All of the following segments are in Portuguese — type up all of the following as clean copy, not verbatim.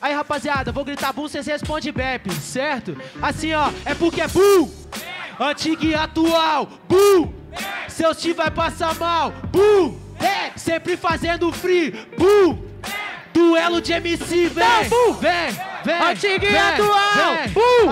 Aí, rapaziada, vou gritar boom, vocês respondem bep, certo? Assim, ó, é porque é boom. Antigo e atual, boom. Seus time vai passar mal, boom. Sempre fazendo free, boom. Duelo de MC, vem, vem. Antigo e atual, boom.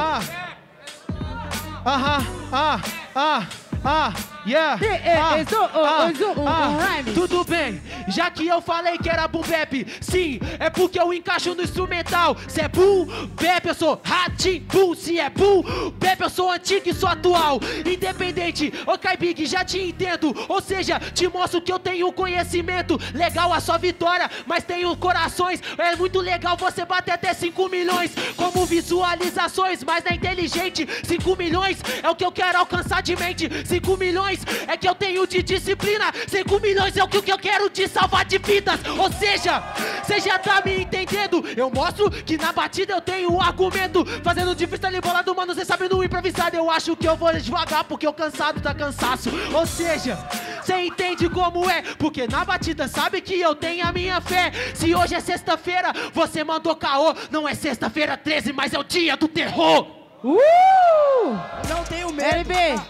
Tudo bem, já que eu falei que era boom bap, sim, é porque eu encaixo no instrumental. Se é boom bap, eu sou ratinho, boom. Se é boom bap, eu sou antigo e sou atual. Independente, ok Big, já te entendo. Ou seja, te mostro que eu tenho conhecimento. Legal a sua vitória, mas tenho corações. É muito legal você bater até 5 milhões como visualizações, mas na inteligente 5 milhões é o que eu quero alcançar de mente. 5 milhões é que eu tenho de disciplina. 5 milhões é o que eu quero de salvar de vidas. Ou seja, você já tá me entendendo. Eu mostro que na batida eu tenho um argumento. Fazendo de freestyle bolado, mano, cê sabe no improvisado. Eu acho que eu vou devagar porque o cansado tá cansaço. Ou seja, cê entende como é, porque na batida sabe que eu tenho a minha fé. Se hoje é sexta-feira, você mandou caô. Não é sexta-feira 13, mas é o dia do terror. Não tenho medo. LB.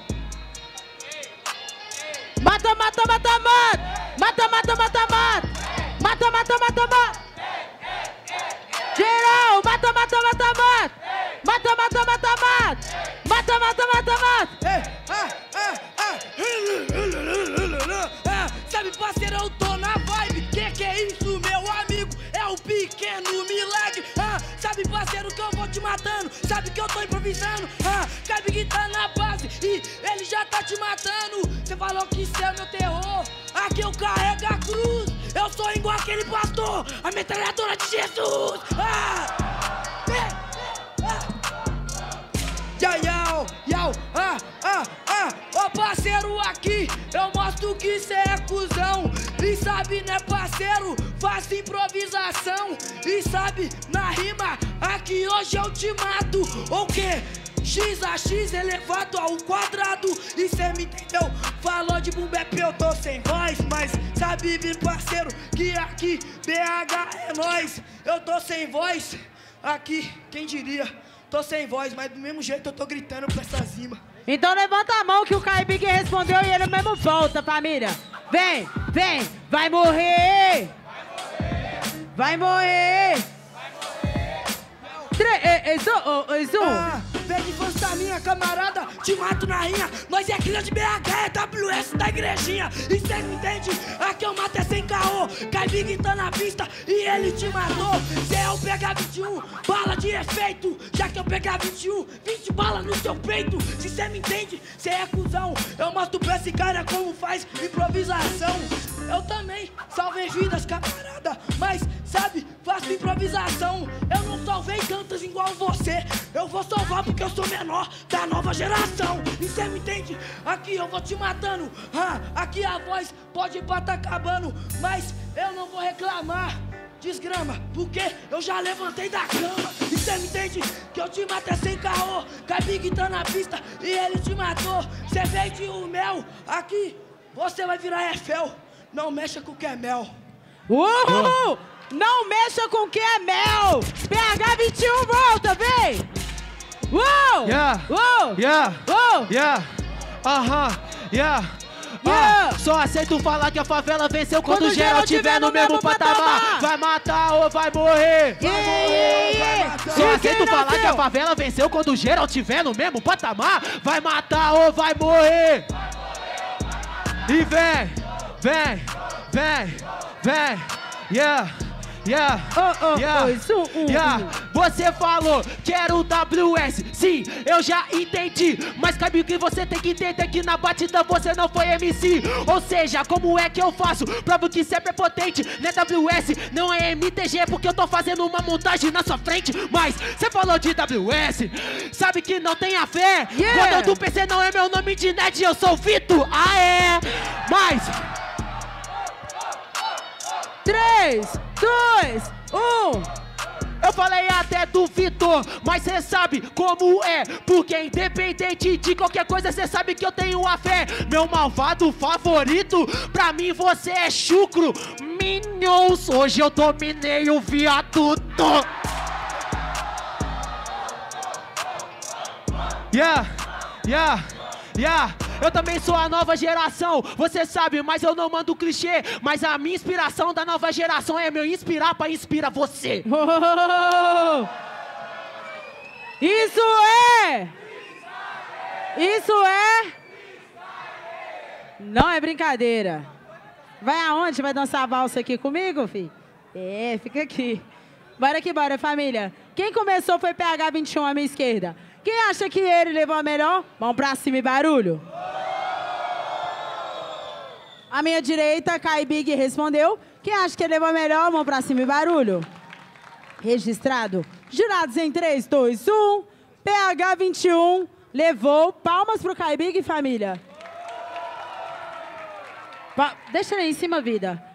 Mata, mata, mata, mata. Mata, mata, mata, mata. Mata, mata, mata, mata. Geral, mata, mata, mata, mata. Mata, mata, mata, mata. Mata, mata, mata, mata. Sabe, parceiro, eu tô na vibe. Que é isso, meu amigo? É o pequeno milagre. Sabe, parceiro, que eu vou te matando. Sabe que eu tô improvisando. Cabe que tá na base e ele já tá te matando. Você falou que isso é meu terror. Aqui eu carrego a cruz. Eu sou igual aquele pastor, a metralhadora de Jesus. Ô parceiro, aqui eu mostro que cê é cuzão. E sabe, né, parceiro? Faço improvisação. E sabe, na rima, aqui hoje eu te mato. O quê? X a X elevado ao quadrado. E cê me entendeu? Falou de boom bap, eu tô sem voz. Mas sabe, meu parceiro, que aqui BH é nós. Eu tô sem voz. Aqui, quem diria? Tô sem voz, mas do mesmo jeito eu tô gritando pra essas rimas. Então levanta a mão que o Kai Big respondeu e ele mesmo volta, família. Vem, vem, vai morrer. Vai morrer. 3, 2, 1. Vem de força da minha camarada, te mato na rinha. Nós é cria de BH, é WS da igrejinha. E cê me entende? Aqui eu mato é sem caô. Kai Big tá na pista e ele te matou. Cê é o PH21, bala de efeito. Já que eu pegar 21, 20 balas no seu peito. Se cê me entende, cê é cuzão. Eu mostro pra esse cara como faz improvisação. Eu também salvei vidas, camarada. Mas, sabe, faço improvisação. Eu não salvei tantas igual você. Eu vou salvar porque eu sou menor da nova geração. E cê me entende? Aqui eu vou te matando. Aqui a voz pode ir pra tá acabando. Mas eu não vou reclamar. Desgrama, porque eu já levantei da cama. E cê me entende? Que eu te matei sem caô. Kai Big tá na pista e ele te matou. Cê veio de um mel. Aqui você vai virar Eiffel. Não mexa com o que é mel. Não mexa com o que é mel. PH21 volta, vem. Só aceito falar que a favela venceu quando geral tiver no mesmo patamar. Vai matar ou vai morrer. Só aceito falar que a favela venceu quando geral tiver no mesmo patamar. Vai matar ou vai morrer. E vem, vem, vem, vem. Você falou que era o WS. Sim, eu já entendi. Mas cabe que você tem que entender que na batida você não foi MC. Ou seja, como é que eu faço? Provo que cê é prepotente. Não é WS, não é MTG, porque eu tô fazendo uma montagem na sua frente. Mas cê falou de WS, sabe que não tem a fé. Quando eu do PC não é meu nome de net, eu sou o Vito. Mas 3, 2, 1. Eu falei até do Vitor, mas cê sabe como é. Porque independente de qualquer coisa, cê sabe que eu tenho a fé. Meu malvado favorito, pra mim você é chucro. Minions, hoje eu dominei o viaduto. Eu também sou a nova geração, você sabe, mas eu não mando clichê. Mas a minha inspiração da nova geração é me inspirar pra inspirar você. Isso é! Isso é! Não é brincadeira. Vai aonde? Vai dançar a valsa aqui comigo, filho? É, fica aqui. Bora que bora, família. Quem começou foi PH21 à minha esquerda. Quem acha que ele levou a melhor? Mão pra cima e barulho. À minha direita, Kai Big respondeu. Quem acha que ele levou a melhor? Mão pra cima e barulho. Registrado. Jurados em 3, 2, 1. PH21 levou. Palmas pro Kai Big, família. Deixa ele em cima, vida.